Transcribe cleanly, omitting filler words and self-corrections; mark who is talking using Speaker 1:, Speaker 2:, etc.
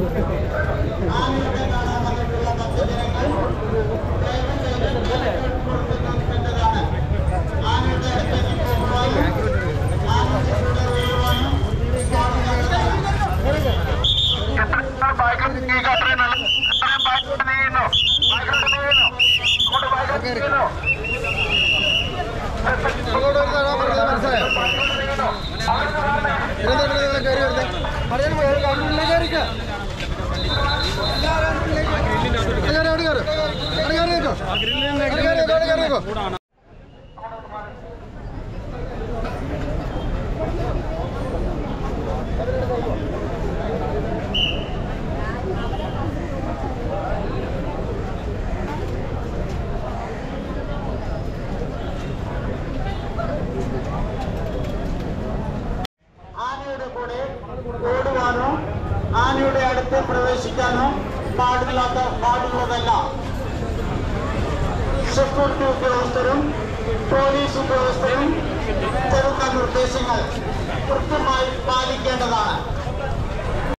Speaker 1: ആനയുടെ കാണാൻ വന്നിട്ടുള്ള ഭക്തജനങ്ങൾ കൊടുക്കുന്നതാണ്. ആനയുടെ അടുത്തേക്ക് പോകുവാനും ആനയുടെ കൂടെ വീഴുവാനും ആനയുടെ കൂടെ ഓടുവാനോ ആനയുടെ അടുത്ത് പ്രവേശിക്കാനോ പാടുള്ളതല്ല. സെക്യൂരിറ്റി ഉദ്യോഗസ്ഥരും പോലീസ് ഉദ്യോഗസ്ഥരും തരുന്ന നിർദ്ദേശങ്ങൾ കൃത്യമായി പാലിക്കേണ്ടതാണ്.